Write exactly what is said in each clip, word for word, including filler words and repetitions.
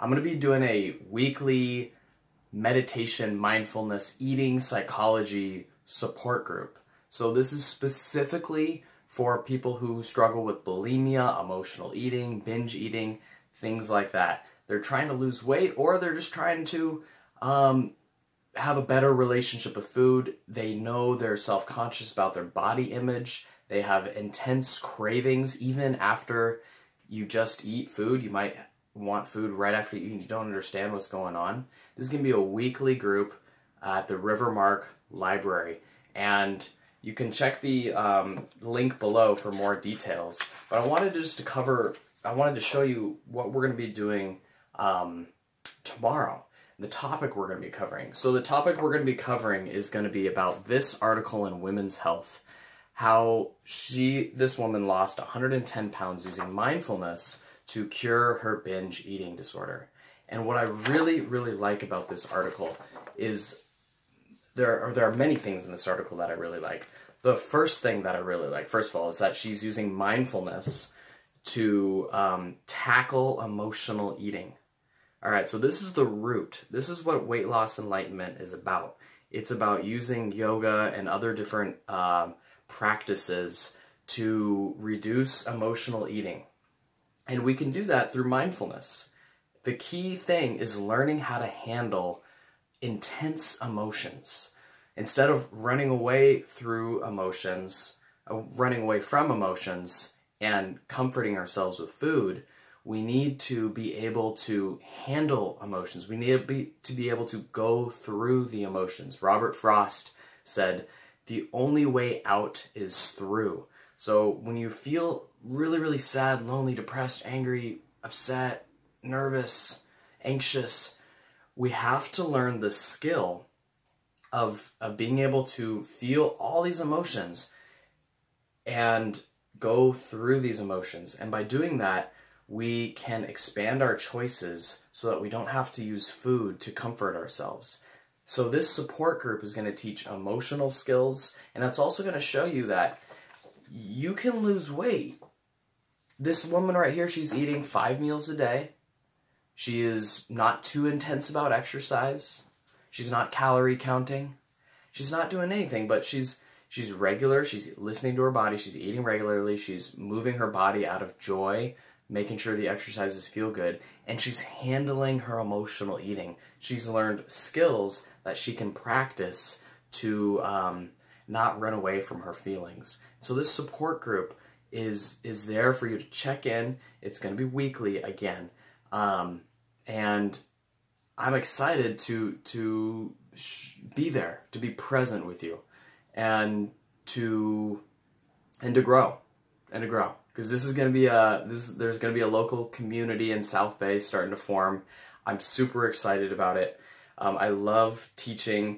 I'm going to be doing a weekly meditation, mindfulness, eating, psychology support group. So this is specifically for people who struggle with bulimia, emotional eating, binge eating, things like that. They're trying to lose weight, or they're just trying to um, have a better relationship with food. They know they're self-conscious about their body image. They have intense cravings even after you just eat food. You might want food right after you eat and you don't understand what's going on. This is going to be a weekly group at the Rivermark Library, and you can check the um, link below for more details. But I wanted just to cover, I wanted to show you what we're going to be doing um, tomorrow, the topic we're going to be covering. So the topic we're going to be covering is going to be about this article in Women's Health, how she, this woman lost one hundred ten pounds using mindfulness to cure her binge eating disorder. And what I really, really like about this article is there are, there are many things in this article that I really like. The first thing that I really like, first of all, is that she's using mindfulness to um, tackle emotional eating. All right, so this is the root. This is what weight loss enlightenment is about. It's about using yoga and other different um, practices to reduce emotional eating. And we can do that through mindfulness. The key thing is learning how to handle intense emotions. Instead of running away through emotions, uh, running away from emotions and comforting ourselves with food, we need to be able to handle emotions. We need to be, to be able to go through the emotions. Robert Frost said, the only way out is through. So when you feel really, really sad, lonely, depressed, angry, upset, nervous, anxious, we have to learn the skill of, of being able to feel all these emotions and go through these emotions. And by doing that, we can expand our choices so that we don't have to use food to comfort ourselves. So this support group is going to teach emotional skills, and it's also going to show you that you can lose weight. This woman right here, she's eating five meals a day. She is not too intense about exercise. She's not calorie counting. She's not doing anything, but she's she's regular. She's listening to her body. She's eating regularly. She's moving her body out of joy, making sure the exercises feel good, and she's handling her emotional eating. She's learned skills that she can practice to um, not run away from her feelings. So this support group is is there for you to check in. It's going to be weekly again, um, and I'm excited to to sh be there, to be present with you, and to and to grow, and to grow. Because this is going to be a this there's going to be a local community in South Bay starting to form. I'm super excited about it. Um, I love teaching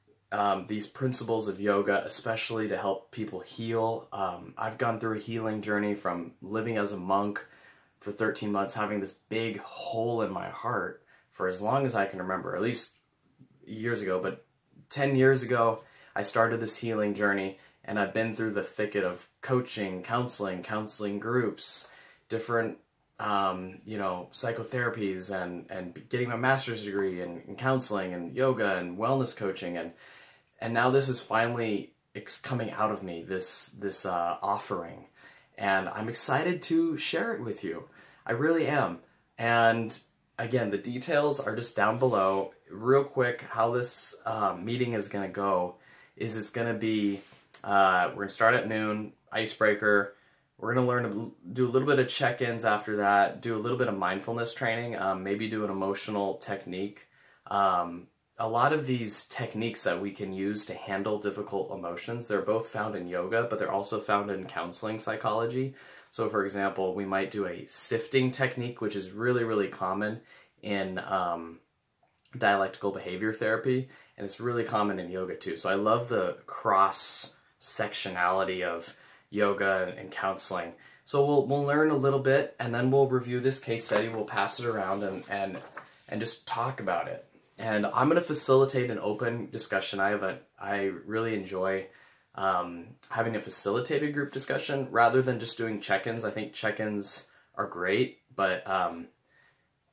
um, these principles of yoga, especially to help people heal. Um, I've gone through a healing journey from living as a monk for thirteen months, having this big hole in my heart for as long as I can remember, at least years ago. But ten years ago, I started this healing journey. And I've been through the thicket of coaching, counseling, counseling groups, different, um, you know, psychotherapies, and, and getting my master's degree in, in counseling and yoga and wellness coaching. And, and now this is finally it's coming out of me, this, this uh, offering. And I'm excited to share it with you. I really am. And again, the details are just down below. Real quick, how this uh, meeting is going to go is it's going to be... Uh, we're going to start at noon, icebreaker. We're going to learn to do a little bit of check-ins after that, do a little bit of mindfulness training, um, maybe do an emotional technique. Um, a lot of these techniques that we can use to handle difficult emotions, they're both found in yoga, but they're also found in counseling psychology. So for example, we might do a sifting technique, which is really, really common in um, dialectical behavior therapy, and it's really common in yoga too. So I love the cross sectionality of yoga and, and counseling. So we'll we'll learn a little bit, and then we'll review this case study. We'll pass it around and and and just talk about it. And I'm going to facilitate an open discussion. I have a I really enjoy um, having a facilitated group discussion rather than just doing check-ins. I think check-ins are great, but um,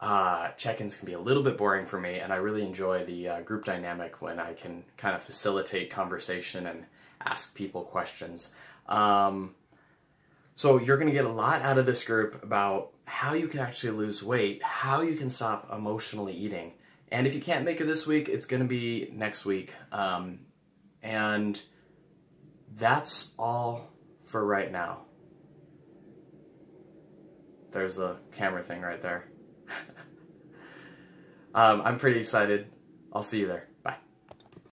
uh, check-ins can be a little bit boring for me, and I really enjoy the uh, group dynamic when I can kind of facilitate conversation and ask people questions. Um, so you're going to get a lot out of this group about how you can actually lose weight, how you can stop emotionally eating. And if you can't make it this week, it's going to be next week. Um, and that's all for right now. There's the camera thing right there. um, I'm pretty excited. I'll see you there.